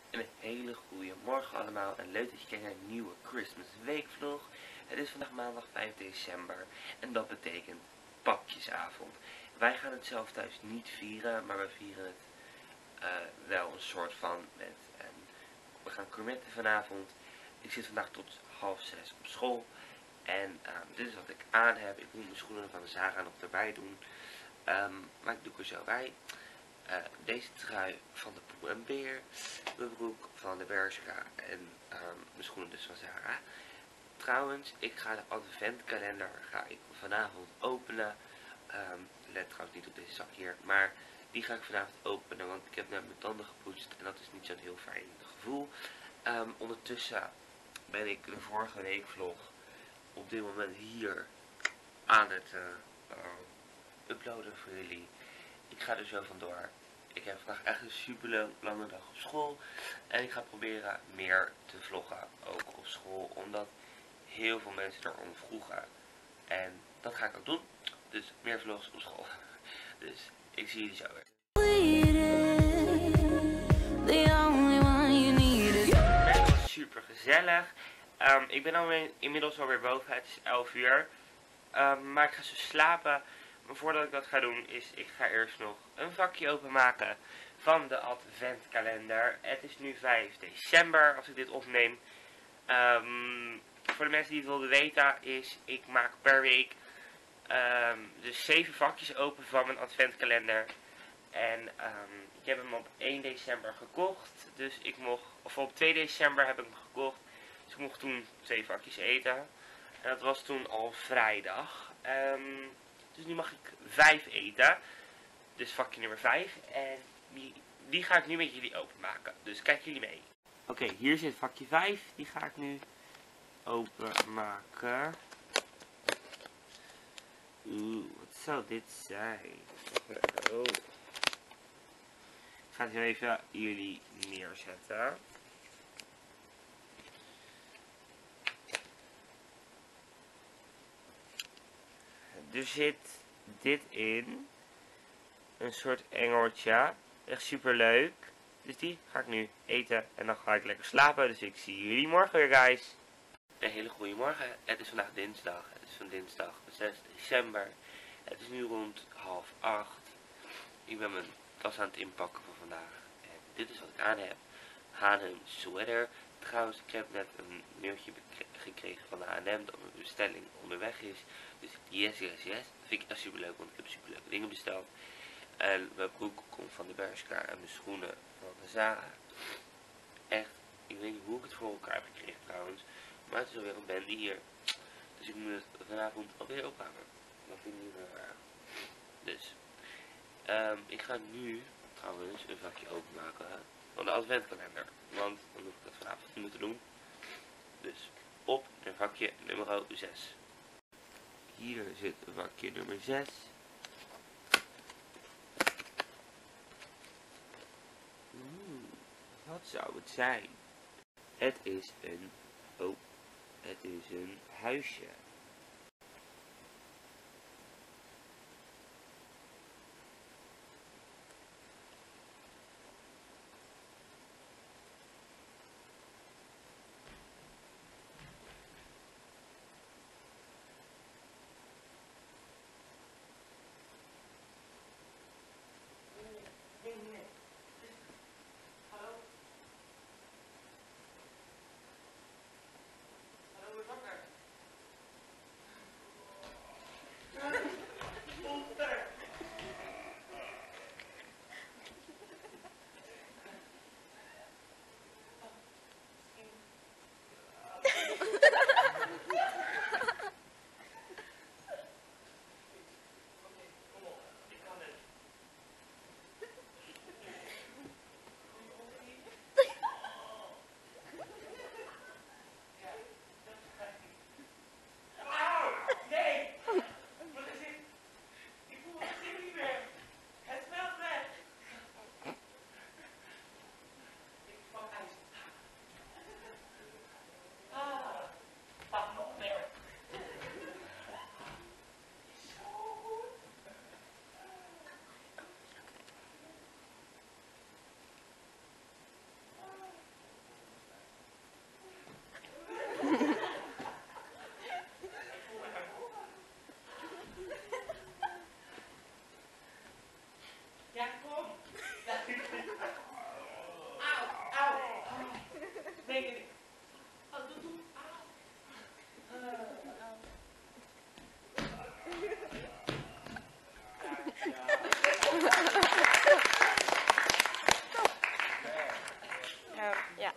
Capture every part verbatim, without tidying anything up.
Een hele goede morgen allemaal en leuk dat je kijkt naar een nieuwe Christmas Week vlog. Het is vandaag maandag vijf december en dat betekent pakjesavond. Wij gaan het zelf thuis niet vieren, maar we vieren het uh, wel een soort van met um, we gaan gourmetten vanavond. Ik zit vandaag tot half zes op school en uh, dit is wat ik aan heb. Ik moet mijn schoenen van Zara nog erbij doen, um, maar ik doe er zo bij. Uh, deze trui van de Poel en Beer, mijn broek van de Bershka en um, mijn schoenen dus van Zara. Trouwens, ik ga de adventkalender ga ik vanavond openen. Um, let trouwens niet op deze zak hier, maar die ga ik vanavond openen, want ik heb net mijn tanden gepoetst en dat is niet zo'n heel fijn gevoel. Um, ondertussen ben ik de vorige week vlog op dit moment hier aan het uh, uh, uploaden voor jullie. Ik ga er zo vandoor. Ik heb vandaag echt een super lange dag op school. En ik ga proberen meer te vloggen ook op school. Omdat heel veel mensen erom vroegen. En dat ga ik ook doen. Dus meer vlogs op school. Dus ik zie jullie zo weer. Het was super gezellig. Um, ik ben alweer, inmiddels alweer boven. Het is elf uur. Um, maar ik ga zo slapen. Maar voordat ik dat ga doen is, ik ga eerst nog een vakje openmaken van de adventkalender. Het is nu vijf december als ik dit opneem. Um, voor de mensen die het wilden weten is, ik maak per week um, dus zeven vakjes open van mijn adventkalender. En um, ik heb hem op één december gekocht. Dus ik mocht, of op twee december heb ik hem gekocht. Dus ik mocht toen twee vakjes eten. En dat was toen al vrijdag. Um, Dus nu mag ik vijf eten. Dus vakje nummer vijf. En die, die ga ik nu met jullie openmaken. Dus kijken jullie mee. Oké, okay, hier zit vakje vijf. Die ga ik nu openmaken. Oeh, wat zou dit zijn? Oh. Ik ga het nu even jullie neerzetten. Er zit dit in. Een soort engeltje. Echt super leuk. Dus die ga ik nu eten. En dan ga ik lekker slapen. Dus ik zie jullie morgen weer, guys. Een hele goede morgen. Het is vandaag dinsdag. Het is van dinsdag zes december. Het is nu rond half acht. Ik ben mijn tas aan het inpakken voor vandaag. En dit is wat ik aan heb. H en M sweater. Trouwens, ik heb net een mailtje gekregen van de H en M dat mijn bestelling onderweg is. Dus yes, yes, yes. Dat vind ik echt super leuk, want ik heb super leuke dingen besteld. En mijn broek komt van de Bershka en mijn schoenen van de Zara. Echt, ik weet niet hoe ik het voor elkaar heb gekregen trouwens. Maar het is alweer een bende hier. Dus ik moet het vanavond alweer ophangen. Dat vind ik niet meer waar. Dus, um, ik ga nu trouwens een vakje openmaken van de adventkalender. Want dan hoef ik dat vanavond niet moeten doen. Dus op naar vakje nummer zes. Hier zit vakje nummer zes. Oeh, wat zou het zijn? Het is een... Oh, het is een huisje. Nee, nee. Hallo? Hallo, wakker. Ja.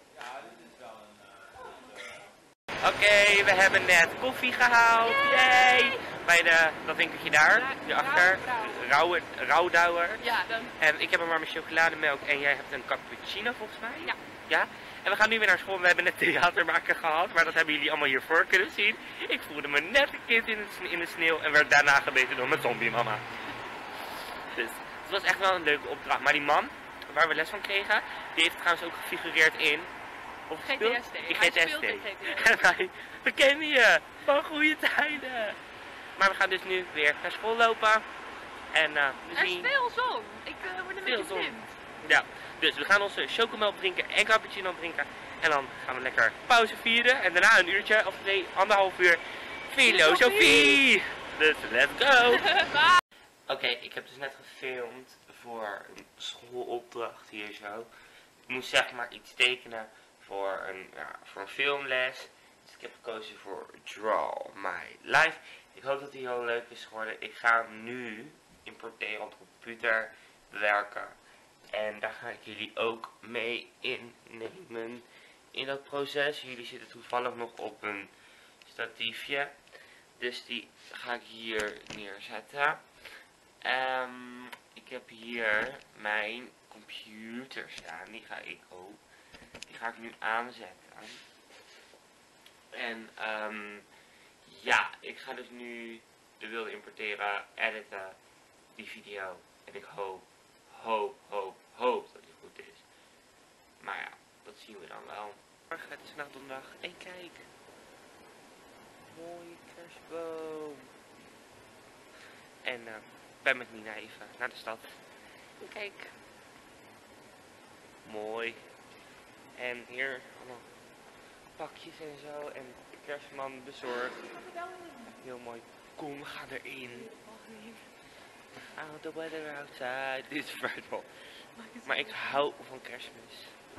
Oké, okay, we hebben net koffie gehaald. Yay! Bij de, dat winkeltje daar, hierachter. Rauwe, Rauwdouwer. Ja, dan. En ik heb er maar mijn chocolademelk en jij hebt een cappuccino volgens mij. Ja. Ja? En we gaan nu weer naar school. We hebben net theatermaken gehad, maar dat hebben jullie allemaal hiervoor kunnen zien. Ik voelde me net een kind in de, in de sneeuw en werd daarna gebeten door mijn zombie mama. Dus het was echt wel een leuke opdracht. Maar die man, waar we les van kregen, die heeft trouwens ook gefigureerd in... Of G T S T. Die Hij G T S T. speelt in G T S T. En wij, we kennen je van goede tijden. Maar we gaan dus nu weer naar school lopen. En uh, we er is zien... veel zon. Ik uh, word een Veel beetje zon. blind. Ja, dus we gaan onze chocomelk drinken en cappuccino drinken. En dan gaan we lekker pauze vieren. En daarna een uurtje, of nee, anderhalf uur, filosofie. Dus let's go. Oké, okay, ik heb dus net gefilmd voor een schoolopdracht hier zo. Ik moest zeg maar iets tekenen voor een, ja, voor een filmles. Dus ik heb gekozen voor Draw My Life. Ik hoop dat die heel leuk is geworden. Ik ga hem nu importeren op de computer werken. En daar ga ik jullie ook mee innemen in dat proces. Jullie zitten toevallig nog op een statiefje. Dus die ga ik hier neerzetten. Um, ik heb hier mijn computer staan. Die ga ik ook. Die ga ik nu aanzetten. En um, ja, ik ga dus nu de beelden importeren, editen, die video. En ik hoop, hoop, hoop, hoop dat die goed is. Maar ja, dat zien we dan wel. Morgen, het is vandaag donderdag. En kijk. Mooie kerstboom. En uh, ik ben met Nina even naar de stad. Kijk. Mooi. En hier allemaal pakjes en zo. En de kerstman bezorgd. Heel mooi. Kom, we gaan erin. Oh, the weather outside is frightful. Maar ik hou van Kerstmis.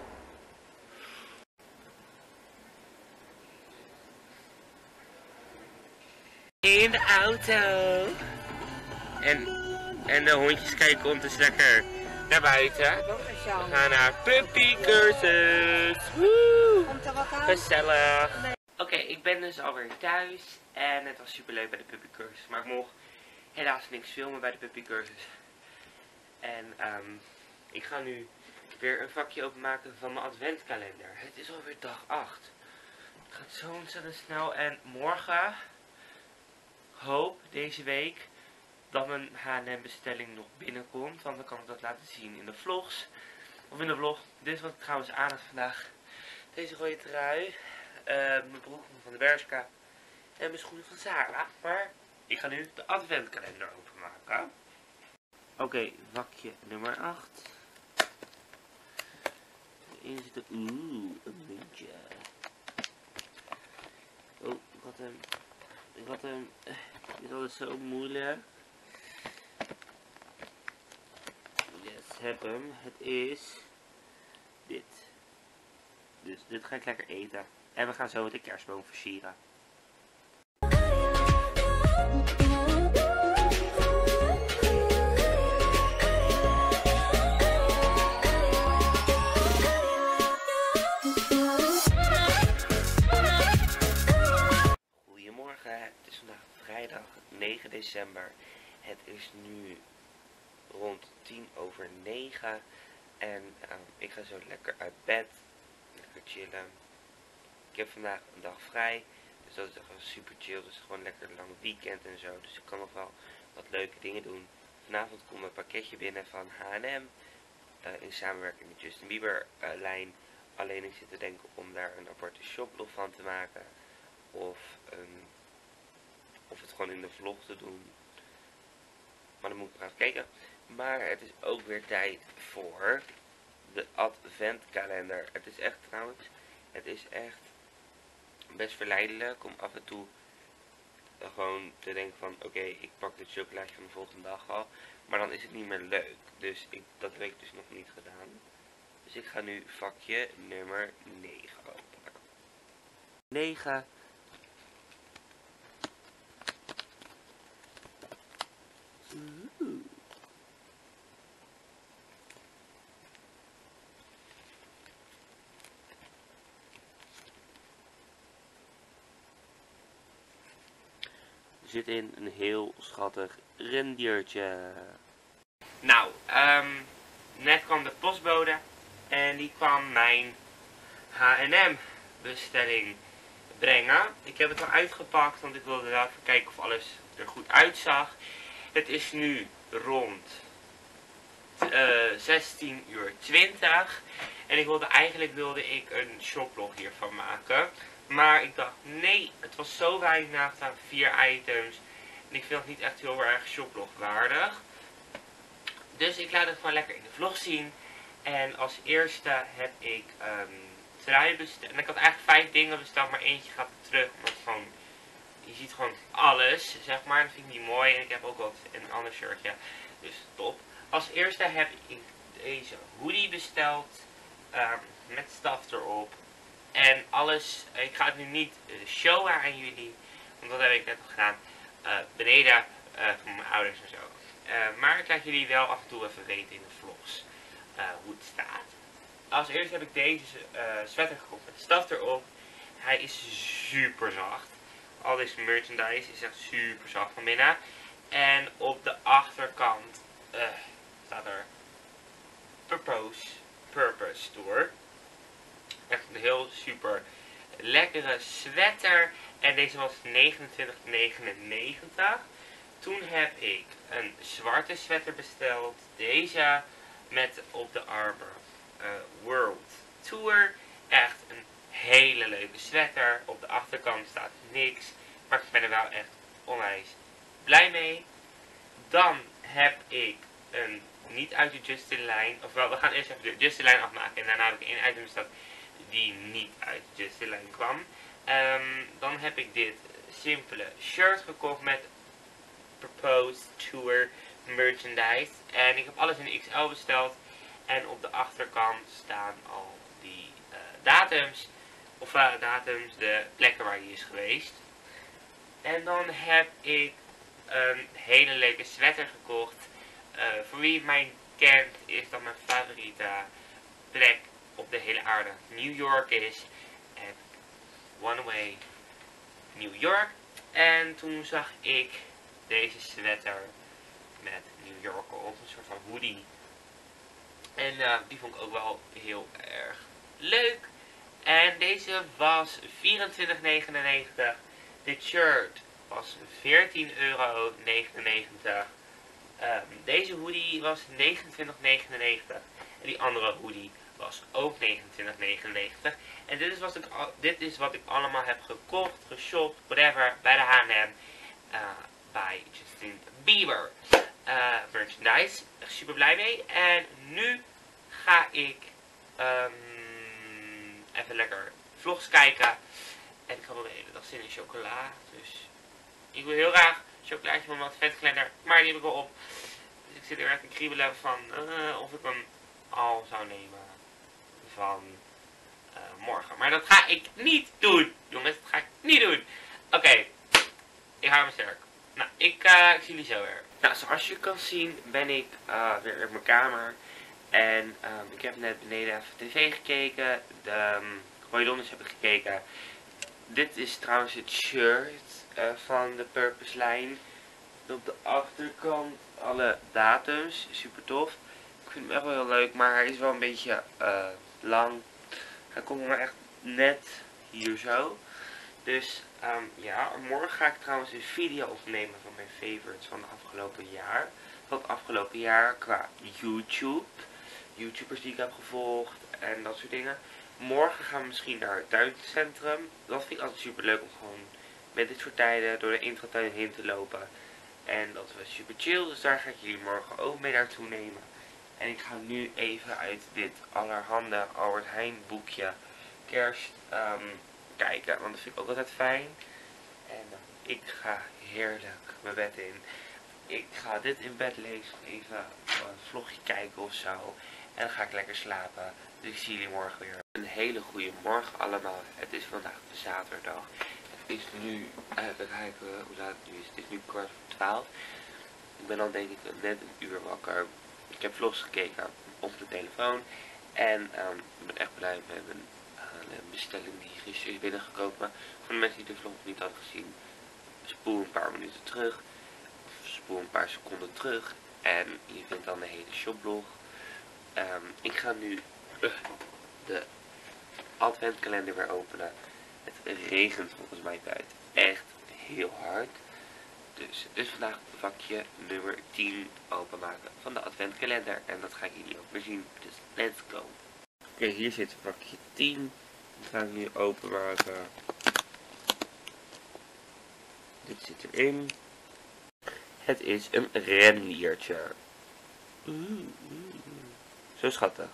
In de auto. En, en de hondjes kijken ondertussen lekker naar buiten. We gaan naar puppycursus. Woe! Gezellig. Oké, okay, ik ben dus alweer thuis. En het was super leuk bij de puppycursus. Maar ik mocht helaas niks filmen bij de puppycursus. En um, ik ga nu weer een vakje openmaken van mijn adventkalender. Het is alweer dag acht. Het gaat zo ontzettend snel. En morgen, hoop deze week, dat mijn H en M bestelling nog binnenkomt. Want dan kan ik dat laten zien in de vlogs. Of in de vlog. Dit is wat ik trouwens aan heb vandaag. Deze rode trui. Uh, mijn broek van de Bershka. En mijn schoenen van Zara. Maar ik ga nu de adventkalender openmaken. Oké, okay, vakje nummer acht. Erin zit er, oeh, een muntje. Oh, ik had hem, ik had hem, dit is altijd zo moeilijk. Yes, heb hem. Het is dit. Dus dit ga ik lekker eten. En we gaan zo met de kerstboom versieren. Goedemorgen, het is vandaag vrijdag negen december. Het is nu rond tien over negen. En uh, ik ga zo lekker uit bed. Lekker chillen. Ik heb vandaag een dag vrij. Dus dat is echt wel super chill. Dus gewoon lekker een lang weekend en zo. Dus ik kan nog wel wat leuke dingen doen. Vanavond komt een pakketje binnen van H en M. Uh, in samenwerking met Justin Bieber uh, lijn. Alleen ik zit te denken om daar een aparte shoplog van te maken. Of, um, of het gewoon in de vlog te doen. Maar dan moet ik nog even kijken. Maar het is ook weer tijd voor de adventkalender. Het is echt trouwens, het is echt best verleidelijk om af en toe uh, gewoon te denken van oké, okay, ik pak dit chocolaatje van de volgende dag al. Maar dan is het niet meer leuk. Dus ik, dat heb ik dus nog niet gedaan. Dus ik ga nu vakje nummer negen openen. negen. Oeh. zit in een heel schattig rendiertje. Nou, um, net kwam de postbode en die kwam mijn H en M bestelling brengen. Ik heb het al uitgepakt, want ik wilde wel even kijken of alles er goed uitzag. Het is nu rond uh, zestien uur twintig en ik wilde eigenlijk wilde ik een shoplog hiervan maken. Maar ik dacht, nee, het was zo weinig nagestaan, vier items. En ik vind het niet echt heel erg shoplogwaardig. Dus ik laat het gewoon lekker in de vlog zien. En als eerste heb ik um, trui besteld. En ik had eigenlijk vijf dingen besteld, maar eentje gaat er terug. Omdat het gewoon, je ziet gewoon alles, zeg maar. Dat vind ik niet mooi. En ik heb ook wat een ander shirtje. Dus top. Als eerste heb ik deze hoodie besteld. Um, met staf erop. En alles, ik ga het nu niet showen aan jullie, want dat heb ik net al gedaan, uh, beneden uh, van mijn ouders en zo. Uh, maar ik laat jullie wel af en toe even weten in de vlogs uh, hoe het staat. Als eerste heb ik deze uh, sweater gekocht met staf erop. Hij is super zacht. Al deze merchandise is echt super zacht van binnen. En op de achterkant uh, staat er Purpose, Purpose Store. Echt een heel super lekkere sweater. En deze was negenentwintig negenennegentig. Toen heb ik een zwarte sweater besteld. Deze met op de armen uh, World Tour. Echt een hele leuke sweater. Op de achterkant staat niks. Maar ik ben er wel echt onwijs blij mee. Dan heb ik een niet uit de Justin-lijn. Ofwel, we gaan eerst even de Justin-lijn afmaken. En daarna heb ik één item besteld die niet uit de Justin-lijn kwam. Um, dan heb ik dit simpele shirt gekocht met Proposed Tour merchandise. En ik heb alles in X L besteld. En op de achterkant staan al die uh, datums. Of uh, datums, de plekken waar die is geweest. En dan heb ik een hele leuke sweater gekocht. Uh, voor wie mij kent is dat mijn favoriete plek op de hele aarde New York is. En One Way New York. En toen zag ik deze sweater met New York op, een soort van hoodie. En uh, die vond ik ook wel heel erg leuk. En deze was vierentwintig negenennegentig. Dit shirt was veertien euro negenennegentig. Um, deze hoodie was negenentwintig negenennegentig. En die andere hoodie was ook negenentwintig negenennegentig. En dit is, wat ik, dit is wat ik allemaal heb gekocht, geshopt, whatever, bij de H en M. Uh, bij Justin Bieber. Uh, merchandise. Echt super blij mee. En nu ga ik um, even lekker vlogs kijken. En ik had al de hele dag zin in chocola. Dus ik wil heel graag chocolaatje van wat vetkalender. Maar die heb ik al op. Dus ik zit er echt te kriebelen van uh, of ik hem al zou nemen van uh, morgen. Maar dat ga ik niet doen. Jongens, dat ga ik niet doen. Oké. Okay. Ik hou me sterk. Nou, ik, uh, ik zie jullie zo weer. Nou, zoals je kan zien ben ik uh, weer in mijn kamer. En um, ik heb net beneden even tv gekeken. De um, Roy Donders heb ik gekeken. Dit is trouwens het shirt uh, van de Purpose lijn. Op de achterkant alle datums. Super tof. Ik vind hem echt wel heel leuk, maar hij is wel een beetje uh, lang. Hij komt er maar echt net hier zo. Dus um, ja, morgen ga ik trouwens een video opnemen van mijn favorites van het afgelopen jaar. Van het afgelopen jaar qua YouTube. YouTubers die ik heb gevolgd en dat soort dingen. Morgen gaan we misschien naar het tuincentrum. Dat vind ik altijd super leuk om gewoon met dit soort tijden door de intratuin heen te lopen. En dat was super chill, dus daar ga ik jullie morgen ook mee naartoe nemen. En ik ga nu even uit dit allerhande Albert Heijn boekje kerst um, kijken, want dat vind ik ook altijd fijn. En uh, ik ga heerlijk mijn bed in. Ik ga dit in bed lezen, even een vlogje kijken of zo. En dan ga ik lekker slapen. Dus ik zie jullie morgen weer. Een hele goede morgen allemaal. Het is vandaag zaterdag. Het is nu, even kijken hoe laat het nu is. Het is nu kwart voor twaalf. Ik ben al denk ik net een uur wakker. Ik heb vlogs gekeken op de telefoon. En um, ik ben echt blij met mijn uh, bestelling die gisteren is binnengekomen. Voor de mensen die de vlog niet hadden gezien. spoel een paar minuten terug, spoel een paar seconden terug en je vindt dan de hele shoplog. Um, ik ga nu uh, de adventkalender weer openen. Het regent volgens mij buiten echt heel hard. Dus, dus vandaag vakje nummer tien openmaken van de adventkalender. En dat ga ik jullie ook weer zien. Dus let's go. Oké, okay, hier zit vakje tien. Dat ga ik nu openmaken. Dit zit erin. Het is een renliertje. Oeh, zo schattig.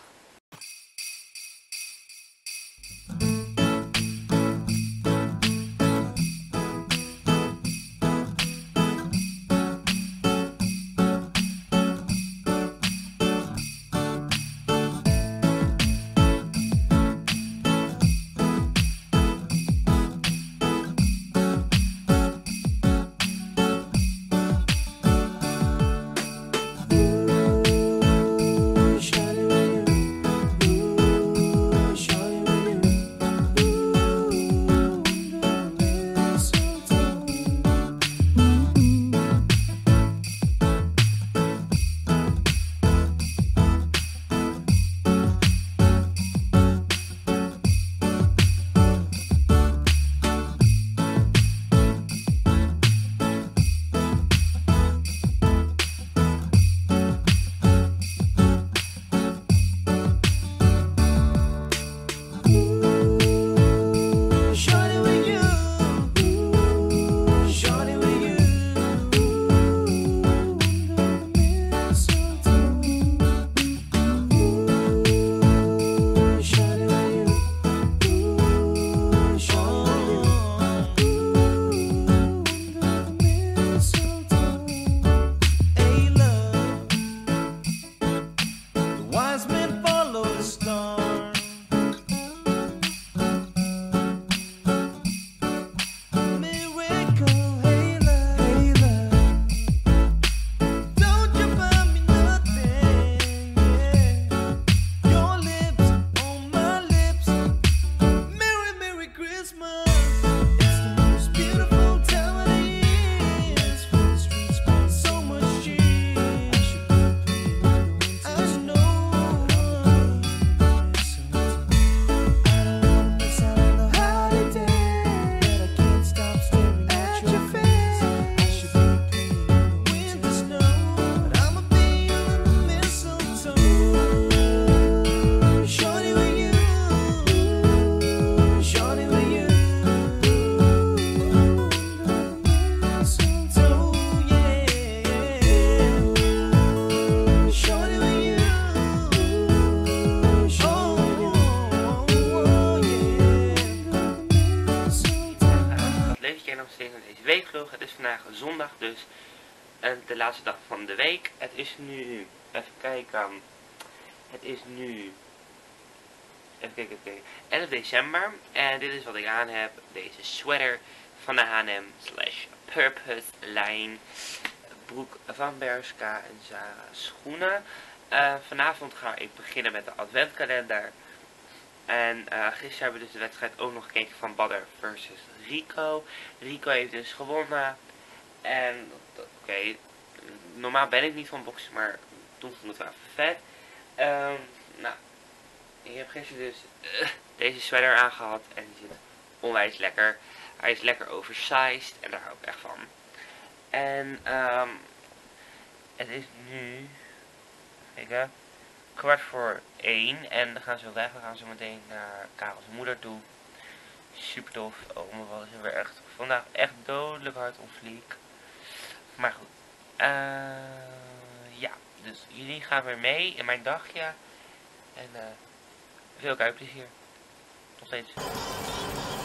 Deze weekvlog. Het is vandaag zondag dus. En de laatste dag van de week. Het is nu, even kijken. Het is nu, even kijken, oké, elf december. En dit is wat ik aan heb. Deze sweater van de H en M slash Purpose lijn. Broek van Bershka en Zara schoenen. Uh, vanavond ga ik beginnen met de adventkalender. En uh, gisteren hebben we dus de wedstrijd ook nog gekeken van Badr versus Rico. Rico heeft dus gewonnen. En oké, okay, normaal ben ik niet van boksen, maar toen vond ik het wel even vet. Um, nou, ik heb gisteren dus uh, deze sweater aangehad en die zit onwijs lekker. Hij is lekker oversized en daar hou ik echt van. En um, het is nu, kijken, kwart voor één en we gaan zo weg. We gaan zo meteen naar Karel's moeder toe. Super tof. Oh, mijn wat is weer echt vandaag echt dodelijk hard op fleek. Maar goed. Uh, ja, dus jullie gaan weer mee in mijn dagje. En uh, veel kijkplezier. Tot steeds.